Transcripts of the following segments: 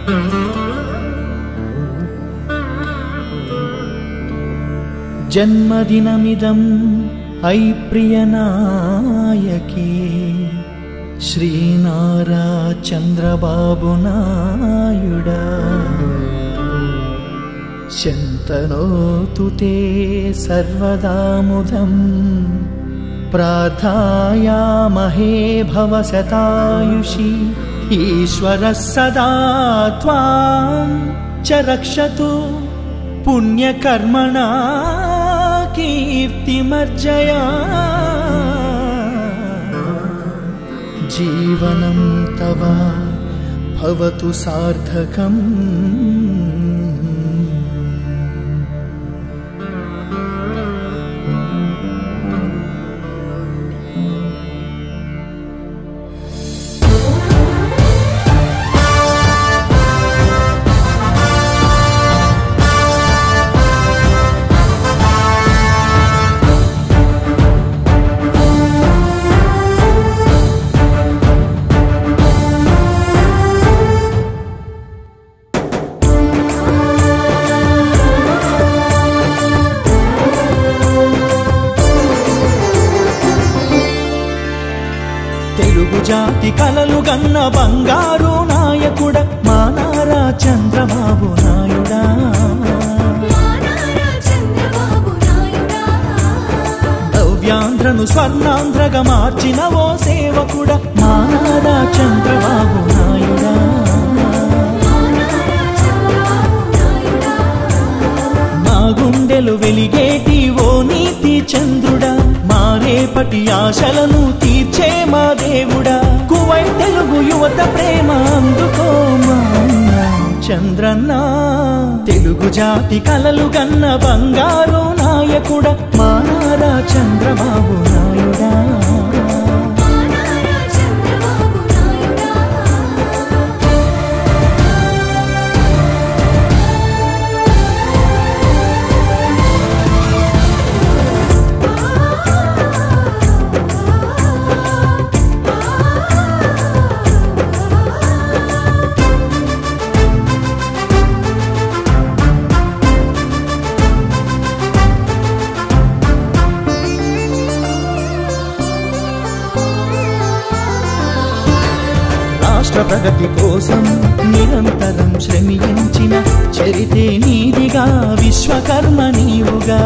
జన్మదినమిదం I ప్రియనాయకే శ్రీనారా Chandrababu నాయుడా శంతనోతు తే సర్వదాముదం ప్రార్థయామహే భవ శతాయుషి ఈశ్వరः సదా త్వాం చ రక్షతు పుణ్యకర్మణా కీర్తిమర్జయా జీవనం తవ భవతు సార్థకం. జాతి కలలు గన్న బంగారు నాయకుడ మా నారా చంద్రబాబు నాయుడా నవ్యాంధ్రను స్వర్ణాంధ్రగా మార్చిన ఓ సేవకుడ మా నారా చంద్రబాబు నాయుడా మా గుండెలు వెలిగేటి ఓ నీతి చంద్రుడా మా రేపటి ఆశలను తీర్చే మా దేవుడా కువైట్ తెలుగు యువత ప్రేమ అందుకో మా చంద్రన్న తెలుగు జాతి కలలు గన్న బంగారు నాయకుడ మా నారా చంద్రబాబు నాయుడా రాష్ట్ర ప్రగతి కోసం నిరంతరం శ్రమించిన చరితే నీదిగా విశ్వకర్మ నీవుగా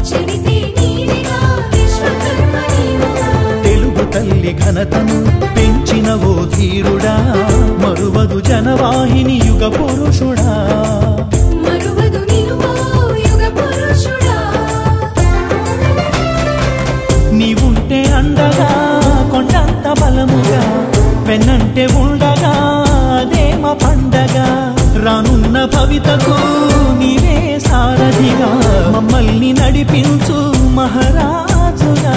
తెలుగు తల్లి ఘనతను పెంచిన ఓ ధీరుడా మరువదు జనవాహిని యుగ పురుషుడా నీవుంటే అండగా కొండంత బలముగా పెన్నంటే ఉండగా అదేమ పండగ రానున్న భవితకు నీవే సారథిగా మమ్మల్ని నడిపించు మహారాజుగా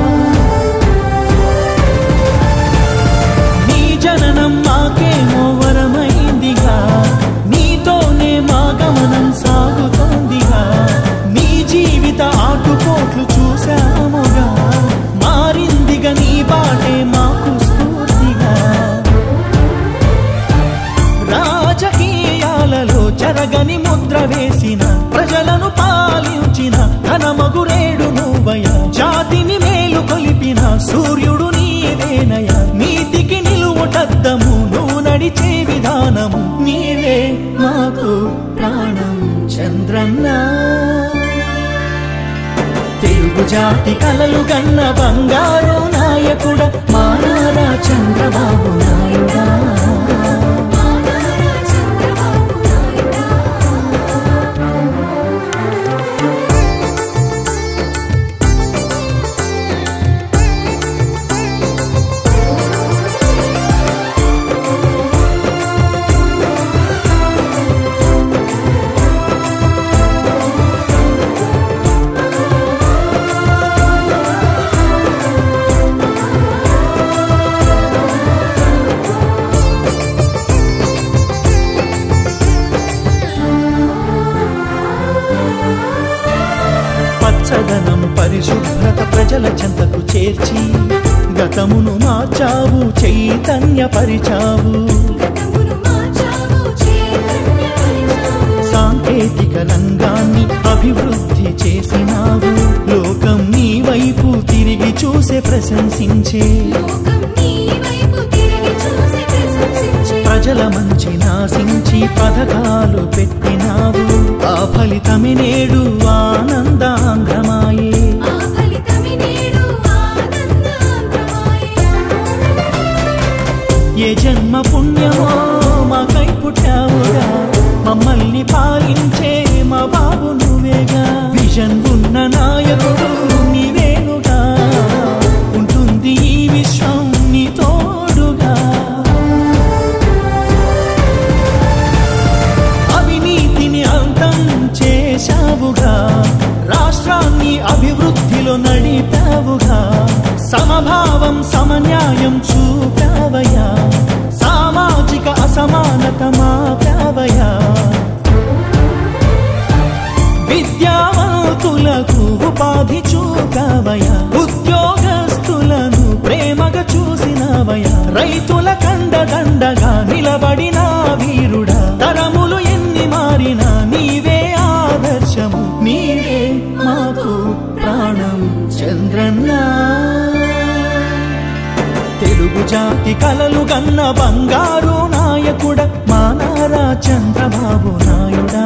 నీ జననం మాకేమో వరమైందిగా నీతోనే మా గమనం సాగుతోందిగా నీ జీవిత ఆటుపోట్లు చూశాముగా మారిందిగా నీ బాటే మాకు రాజకీయాలలో జరగని ముద్ర వేసిన ప్రజలను పాలించిన ఘనమగురేడు నువ్వయ జాతిని మేలు కొలిపిన సూర్యుడు నీవేనయ నీతికి నిలువుటద్దము నువ్వు నడిచే విధానము నీవే మాకు ప్రాణం చంద్రన్న తెలుగు జాతి కలలు గన్న బంగారు నాయకుడ మా నారా చంద్రబాబు నాయుడా పచ్చదనం పరిశుభ్రత ప్రజల చెంతకు చేర్చి గతమును మార్చావు చైతన్య పరిచావు సాంకేతిక రంగాన్ని అభివృద్ధి చేసినావు. లోకం నీ వైపు తిరిగి చూసే ప్రశంసించే, ప్రజల మంచి నాశించి పథకాలు పెట్టినావు. ఆ ఫలితమే నేడు ఆనందాంధ్రమాయే. ఏ జన్మ పుణ్యమో మాకై పుట్టావుగా, మమ్మల్ని పాలించే మా బాబు నువ్వేగా. విజన్ ఉన్న నాయకుడు నీవేనుగా, ఉంటుంది ఈ విశ్వం నీ తోడుగా. అవినీతిని అంతం చేశావుగా, రాష్ట్రాన్ని అభివృద్ధిలో నడిపావుగా. సమభావం సమన్యాయం చూపావయ్యా, సామాజిక అసమానత మాపావయ్యా. విద్యావంతులకు ఉపాధి చూపావయ్యా, ఉద్యోగస్తులను ప్రేమగా చూసినవయ్యా. రైతుల కండదండగా నిలబడిన వీరుడా, తరములు ఎన్ని మారినా నీవే ఆదర్శము, నీవే మాకు ప్రాణం చంద్రన్న. తెలుగు జాతి కలలు గన్న బంగారు నాయకుడ మా నారా చంద్రబాబు నాయుడా.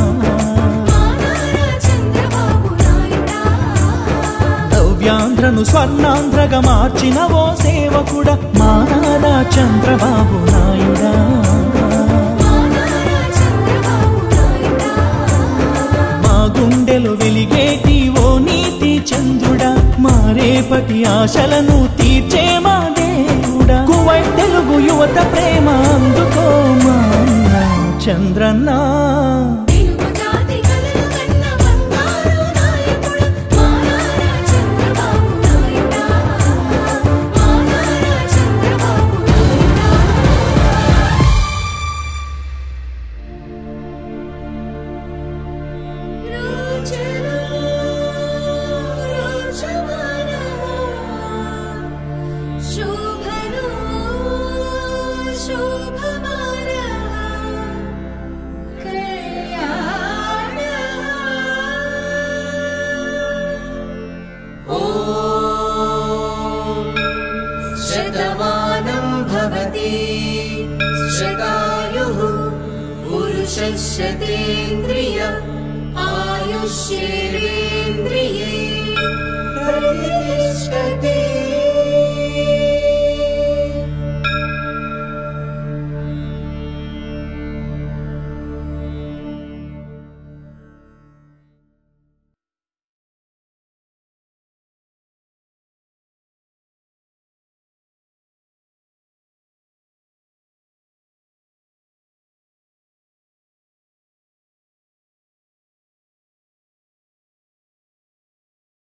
నవ్యాంధ్రను స్వర్ణాంధ్రగా మార్చిన ఓ సేవకుడ మా నారా చంద్రబాబు నాయుడా. మా గుండెలు వెలిగేటి ఓ నీతి చంద్రుడా, మా రేపటి ఆశలను తీర్చే మా దేవుడా. కువైట్ తెలుగు యువత ప్రేమ అందుకో మా చంద్రన్న. पुरुषस्य तेन्द्रिय आयुष्येन्द्रिये